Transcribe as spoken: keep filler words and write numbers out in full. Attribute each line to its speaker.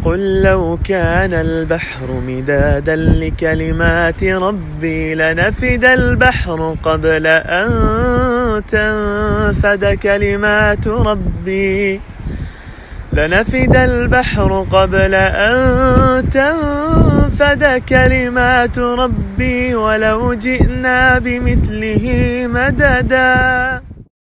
Speaker 1: قل لو كان البحر مدادا لكلمات ربي لنفد البحر قبل أن تنفد كلمات ربي لنفد البحر قبل أن تنفد كلمات ربي ولو جئنا بمثله مددا.